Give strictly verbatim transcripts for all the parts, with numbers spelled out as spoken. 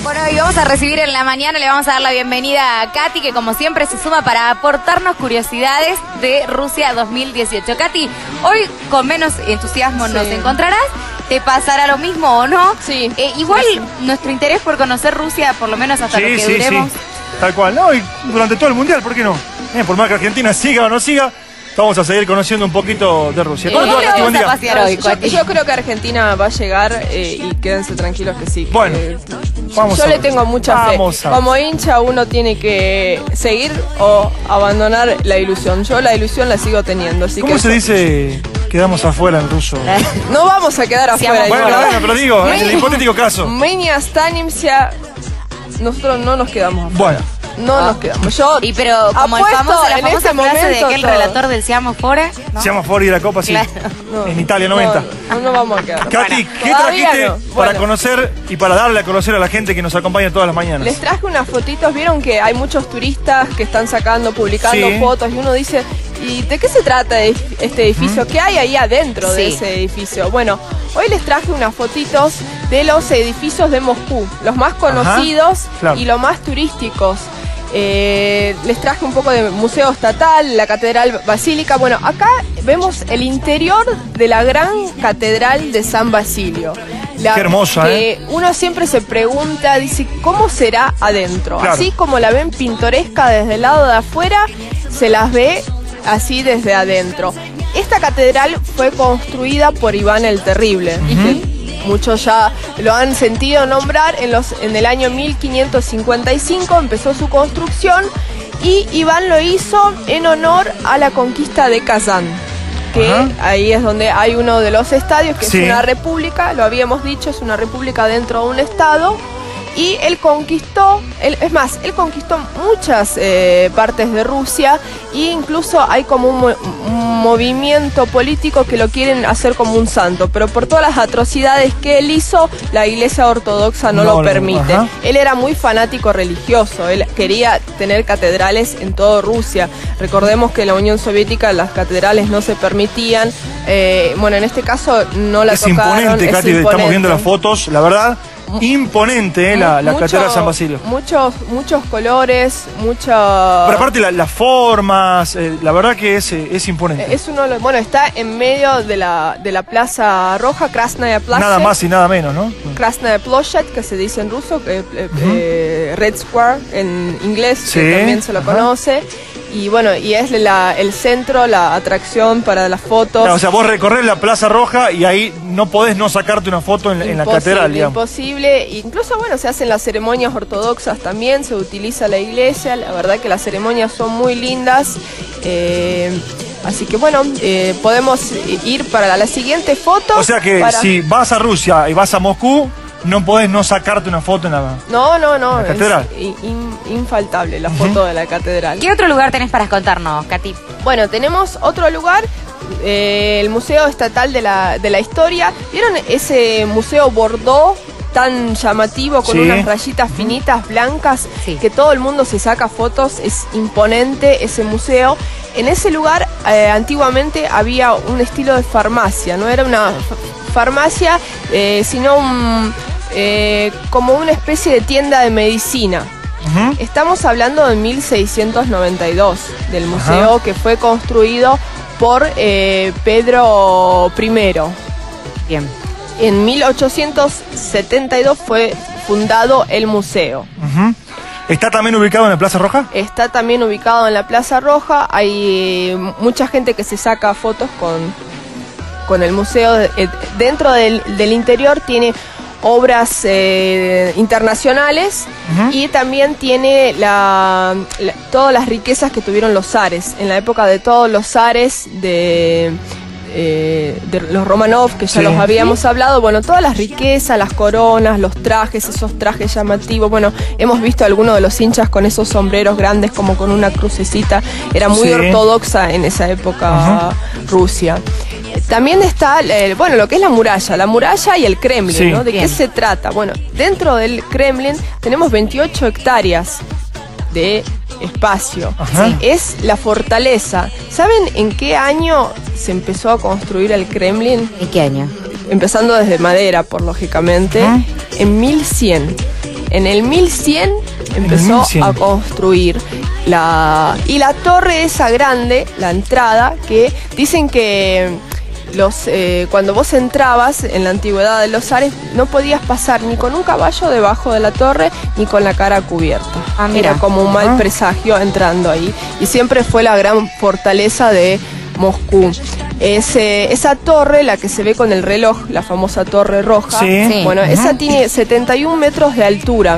Bueno, y vamos a recibir en la mañana, le vamos a dar la bienvenida a Katy, que como siempre se suma para aportarnos curiosidades de Rusia dos mil dieciocho. Katy, hoy con menos entusiasmo sí. nos encontrarás. ¿Te pasará lo mismo o no? Sí. Eh, igual sí. nuestro interés por conocer Rusia, por lo menos hasta sí, lo que sí, duremos. Sí. Tal cual, ¿no? Y durante todo el mundial, ¿por qué no? Eh, por más que Argentina siga o no siga, vamos a seguir conociendo un poquito de Rusia. ¿Cómo te vamos a pasear hoy, yo, yo creo que Argentina va a llegar eh, y quédense tranquilos que sí. Bueno, que, vamos yo a le ver. tengo mucha vamos fe. Como hincha uno tiene que seguir o abandonar la ilusión. Yo la ilusión la sigo teniendo. Así ¿Cómo que se dice quedamos afuera en ruso? No vamos a quedar afuera. Bueno, bueno, pero digo, en el hipotético caso. Menia Stanimsia, nosotros no nos quedamos afuera. Bueno. No ah. nos quedamos. Yo y pero como el famoso, la famosa este frase de aquel todo. relator del Siamo Fora, ¿no? Siamo Fora y la Copa, sí. Claro. No, en Italia noventa. No, no, no vamos a quedar. Katy, bueno, ¿qué trajiste no. para bueno. conocer y para darle a conocer a la gente que nos acompaña todas las mañanas? Les traje unas fotitos. Vieron que hay muchos turistas que están sacando, publicando sí. fotos y uno dice, ¿y de qué se trata este edificio? ¿Mm? ¿Qué hay ahí adentro sí. de ese edificio? Bueno, hoy les traje unas fotitos de los edificios de Moscú, los más conocidos Ajá, claro. y los más turísticos. Eh, les traje un poco de museo estatal, la catedral basílica. Bueno, acá vemos el interior de la gran catedral de San Basilio. La, Qué hermosa, que ¿eh? Uno siempre se pregunta, dice, ¿cómo será adentro? Claro. Así como la ven pintoresca desde el lado de afuera, se las ve así desde adentro. Esta catedral fue construida por Iván el Terrible. Uh-huh. Y que muchos ya lo han sentido nombrar. En, los, en el año mil quinientos cincuenta y cinco empezó su construcción y Iván lo hizo en honor a la conquista de Kazán, que Ajá. ahí es donde hay uno de los estadios, que sí. es una república, lo habíamos dicho, es una república dentro de un estado. Y él conquistó, él, es más, él conquistó muchas eh, partes de Rusia e incluso hay como un, mo un movimiento político que lo quieren hacer como un santo, pero por todas las atrocidades que él hizo, la Iglesia Ortodoxa no, no lo permite. Ajá. Él era muy fanático religioso, él quería tener catedrales en toda Rusia. Recordemos que en la Unión Soviética las catedrales no se permitían, eh, bueno, en este caso no la es tocaron. Imponente, es Katy, imponente, estamos viendo las fotos, la verdad. Imponente eh, la, la Mucho, catedral de San Basilio. Muchos, muchos colores, mucha. Pero aparte la, las formas, eh, la verdad que es, eh, es imponente. Es uno, bueno, está en medio de la, de la Plaza Roja, Krasnaya Plaza. Nada más y nada menos, ¿no? Krasnaya Ploshad, que se dice en ruso, eh, eh, uh-huh. eh, Red Square en inglés, sí, que también se lo uh-huh. conoce. Y bueno, y es la, el centro, la atracción para las fotos. Claro, o sea, vos recorres la Plaza Roja y ahí no podés no sacarte una foto en, en la catedral, digamos. Imposible. Incluso, bueno, se hacen las ceremonias ortodoxas también, se utiliza la iglesia. La verdad que las ceremonias son muy lindas. Eh, así que, bueno, eh, podemos ir para la, la siguiente foto. O sea que para... si vas a Rusia y vas a Moscú, no podés no sacarte una foto en la, no, no, no, en la catedral. Es in, infaltable la foto uh-huh. de la catedral. ¿Qué otro lugar tenés para contarnos, Katy? Bueno, tenemos otro lugar, eh, el Museo Estatal de la, de la Historia. ¿Vieron ese Museo Bordeaux tan llamativo con sí. unas rayitas finitas blancas sí. que todo el mundo se saca fotos? Es imponente ese museo. En ese lugar eh, antiguamente había un estilo de farmacia, no era una farmacia, eh, sino un... Eh, como una especie de tienda de medicina. Uh-huh. Estamos hablando de mil seiscientos noventa y dos, del museo uh-huh. que fue construido por eh, Pedro primero. Bien. En mil ochocientos setenta y dos fue fundado el museo. Uh-huh. ¿Está también ubicado en la Plaza Roja? Está también ubicado en la Plaza Roja. Hay eh, mucha gente que se saca fotos con, con el museo. Eh, dentro del, del interior tiene obras eh, internacionales uh-huh. y también tiene la, la, todas las riquezas que tuvieron los zares. En la época de todos los zares de, eh, de los Romanov, que ya sí. los habíamos ¿Sí? hablado, bueno, todas las riquezas, las coronas, los trajes, esos trajes llamativos. Bueno, hemos visto a algunos de los hinchas con esos sombreros grandes como con una crucecita. Era muy sí. ortodoxa en esa época uh-huh. Rusia. También está, eh, bueno, lo que es la muralla, la muralla y el Kremlin, sí. ¿no? ¿De Bien. qué se trata? Bueno, dentro del Kremlin tenemos veintiocho hectáreas de espacio. Sí. Es la fortaleza. ¿Saben en qué año se empezó a construir el Kremlin? ¿En qué año? Empezando desde madera, por lógicamente, uh-huh. en mil cien. En el mil cien empezó mil cien. a construir la... Y la torre esa grande, la entrada, que dicen que los eh, cuando vos entrabas en la antigüedad de los Ares, no podías pasar ni con un caballo debajo de la torre, ni con la cara cubierta. Ah, mira. Era como un mal Ah. presagio entrando ahí. Y siempre fue la gran fortaleza de Moscú. Es, eh, esa torre, la que se ve con el reloj, la famosa Torre Roja, Sí. Sí. bueno, Ujú. esa tiene setenta y un metros de altura.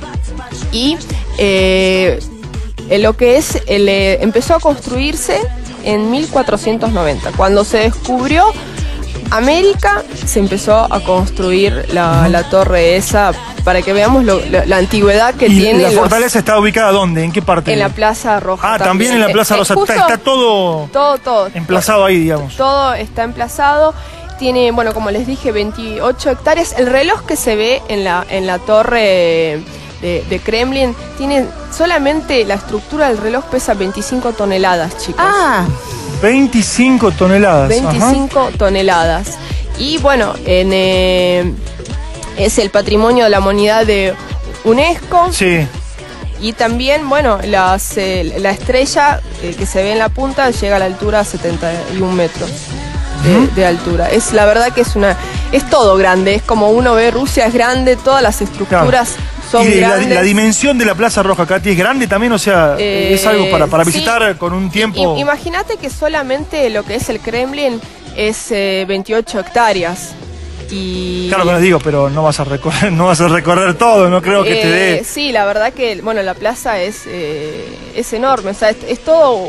Y eh, en lo que es, el, eh, empezó a construirse en mil cuatrocientos noventa. Cuando se descubrió América, se empezó a construir la, la torre esa, para que veamos lo- la, la antigüedad que ¿Y tiene. la los- fortaleza está ubicada dónde? ¿En qué parte? en la Plaza Roja. Ah, también en la Plaza Eh, Rosa. justo Está, está todo todo, todo. emplazado ahí, digamos. Todo está emplazado. Tiene, bueno, como les dije, veintiocho hectáreas. El reloj que se ve en la, en la torre de, de Kremlin tiene solamente la estructura del reloj pesa veinticinco toneladas, chicos. Ah, veinticinco toneladas. veinticinco toneladas. Y bueno, en, eh, es el patrimonio de la humanidad de UNESCO. Ajá. Sí. Y también, bueno, las, eh, la estrella eh, que se ve en la punta llega a la altura a setenta y un metros de, Ujú. de altura. Es la verdad que es una, es todo grande. Es como uno ve, Rusia es grande, todas las estructuras son y la, grandes. la dimensión de la Plaza Roja, Katy, es grande también, o sea, Eh, es algo para, para sí. visitar con un tiempo. I- Imagínate que solamente lo que es el Kremlin es eh, veintiocho hectáreas. Y Claro que les digo, pero no vas a recorrer, no vas a recorrer todo, no creo que te Eh, dé. Sí, la verdad que, bueno, la plaza es, eh, es enorme, o sea, es, es todo,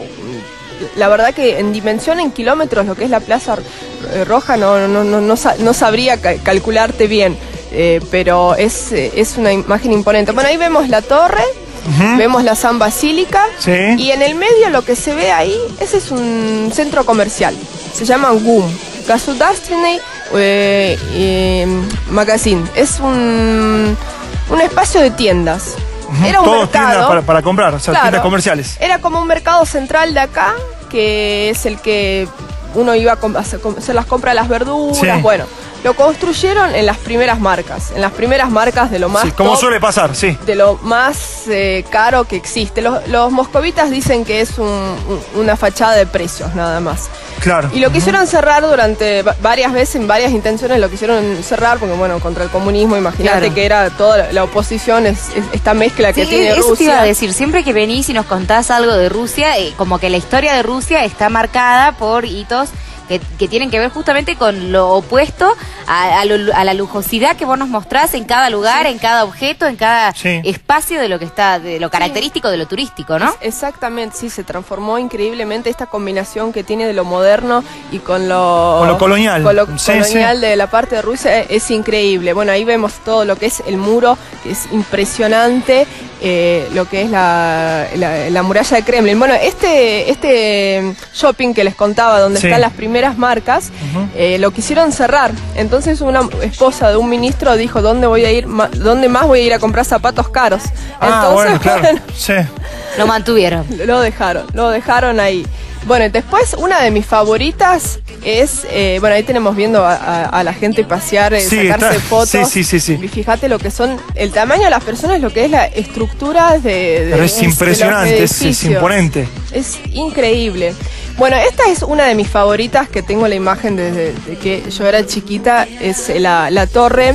la verdad que en dimensión, en kilómetros, lo que es la Plaza eh, Roja, no, no, no, no, sa- no sabría ca- calcularte bien, eh, pero es, eh, es una imagen imponente. Bueno, ahí vemos la torre, Ujú. vemos la San Basílica, Sí. y en el medio lo que se ve ahí, ese es un centro comercial, se llama GUM, Государственный eh, eh, Magazine, es un, un espacio de tiendas. Ujú. Era un Todos mercado tiendas para, para comprar, o sea, Claro. tiendas comerciales. Era como un mercado central de acá, que es el que uno iba a com- a hacer hacer las compras de las verduras. Sí. Bueno, lo construyeron en las primeras marcas, en las primeras marcas de lo más Sí, como top, suele pasar, sí. de lo más eh, caro que existe. Los, los moscovitas dicen que es un- un- una fachada de precios nada más. Claro. Y lo Ujú. quisieron cerrar durante va- varias veces, en varias intenciones lo quisieron cerrar, porque bueno, contra el comunismo, imagínate Claro. que era toda la, la oposición, es, es- esta mezcla que sí, tiene eso te Rusia. iba a decir. Siempre que venís y nos contás algo de Rusia, eh, como que la historia de Rusia está marcada por hitos que, que tienen que ver justamente con lo opuesto a, a lo- a la lujosidad que vos nos mostrás en cada lugar, en cada objeto, en cada Sí. espacio de lo que está, de lo característico de lo turístico, ¿no? Exactamente, sí, se transformó increíblemente esta combinación que tiene de lo moderno y con lo, Con lo colonial. con lo Sí, colonial sí. de la parte de Rusia es, es increíble. Bueno, ahí vemos todo lo que es el muro, que es impresionante, eh, lo que es la, la- la muralla de Kremlin. Bueno, este, este shopping que les contaba, donde Sí. están las primeras marcas, Ujú. eh, lo quisieron cerrar. Entonces una esposa de un ministro dijo, ¿dónde voy a ir, ma- dónde más voy a ir a comprar zapatos caros? Ah, Entonces, bueno, claro. bueno, Sí. Lo mantuvieron. lo dejaron, lo dejaron ahí. Bueno, y después una de mis favoritas es, eh, bueno, ahí tenemos viendo a, a- a la gente pasear, eh, Sí, sacarse está- fotos. sí, sí, sí, sí. Y fíjate lo que son, el tamaño de las personas, lo que es la estructura de... de- Pero es de los impresionante, es, es edificios. imponente. Es increíble. Bueno, esta es una de mis favoritas, que tengo la imagen desde de que yo era chiquita, es la, la torre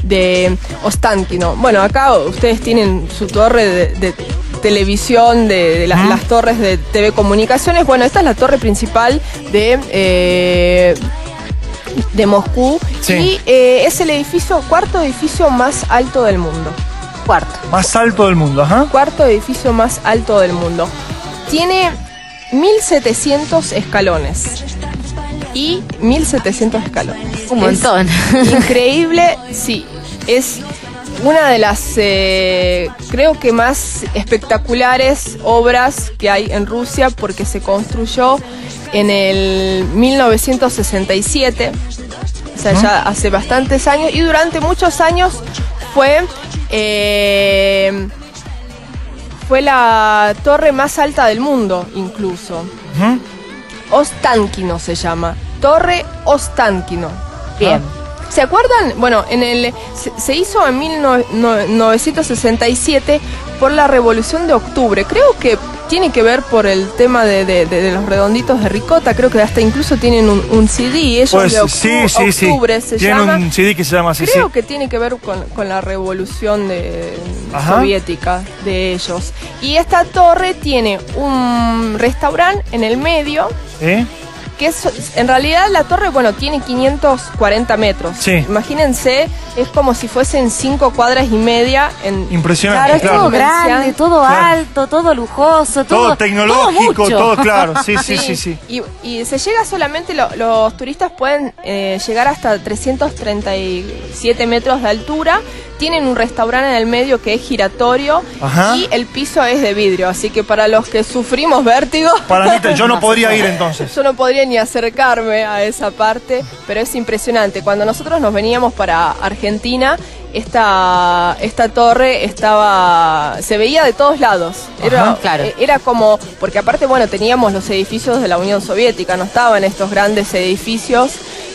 de Ostankino. Bueno, acá ustedes tienen su torre de, de televisión, de, de la- Ujú. las torres de T V Comunicaciones. Bueno, esta es la torre principal de... eh, de Moscú. Sí. Y eh, es el edificio, cuarto edificio más alto del mundo. Cuarto. Más alto del mundo, ajá. Cuarto edificio más alto del mundo. Tiene mil setecientos escalones. Y mil setecientos escalones. Un Es montón. increíble, sí. Es una de las, eh, creo que más espectaculares obras que hay en Rusia, porque se construyó en el mil novecientos sesenta y siete, o sea, ya hace bastantes años, y durante muchos años fue, eh, fue la torre más alta del mundo, incluso. Ujú. Ostankino se llama, Torre Ostankino. Bien. ¿Se acuerdan? Bueno, en el se, se hizo en mil novecientos sesenta y siete por la Revolución de Octubre. Creo que tiene que ver por el tema de, de, de, de los redonditos de ricota. Creo que hasta incluso tienen un, un C D. Ellos pues, de octu sí, sí, Octubre sí. se Tienen llama. un C D que se llama así. Creo sí. que tiene que ver con, con la revolución de, soviética de ellos. Y esta torre tiene un restaurante en el medio. ¿Eh? Que es, en realidad la torre, bueno, tiene quinientos cuarenta metros. Sí. Imagínense, es como si fuesen cinco cuadras y media. En, Impresionante, Claro, es claro. todo grande, todo Claro. alto, todo lujoso, todo, Todo tecnológico, todo, mucho. todo claro. Sí, sí, sí, sí. Y, y se llega solamente, lo- los turistas pueden eh, llegar hasta trescientos treinta y siete metros de altura. Tienen un restaurante en el medio que es giratorio. Ajá. Y el piso es de vidrio. Así que para los que sufrimos vértigo, Para mí, te- yo no podría ir entonces. yo no podría ni acercarme a esa parte, pero es impresionante. Cuando nosotros nos veníamos para Argentina, esta, esta torre estaba, se veía de todos lados. Era, Ajá, claro. eh, era como, porque aparte, bueno, teníamos los edificios de la Unión Soviética, no estaban estos grandes edificios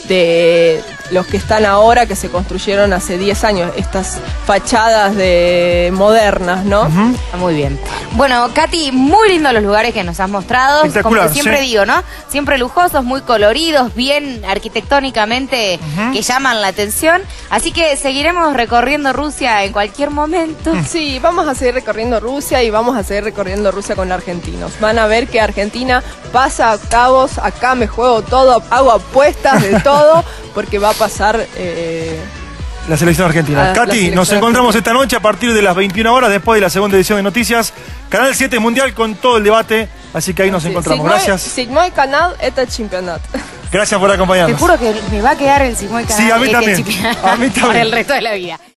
de los que están ahora, que se construyeron hace diez años, estas fachadas de modernas, ¿no? Ujú. Está muy bien. Bueno, Katy, muy lindos los lugares que nos has mostrado. Espectacular, Como siempre sí. digo, ¿no? Siempre lujosos, muy coloridos, bien arquitectónicamente Ujú. que llaman la atención. Así que seguiremos recorriendo Rusia en cualquier momento. Sí, vamos a seguir recorriendo Rusia y vamos a seguir recorriendo Rusia con argentinos. Van a ver que Argentina pasa a cabos, acá me juego todo, hago apuestas de todo, porque va a pasar... eh, La selección argentina. Ah, la Katy, selección nos encontramos esta noche a partir de las veintiuna horas, después de la segunda edición de Noticias. Canal siete Mundial con todo el debate. Así que ahí nos sí, encontramos. Sigmoy- Gracias. Sigmoy Canal, este campeonato. Gracias por Te acompañarnos. juro que me va a quedar el Sigmoy Canal Sí, a mí este también. chip- A mí también. Por el resto de la vida.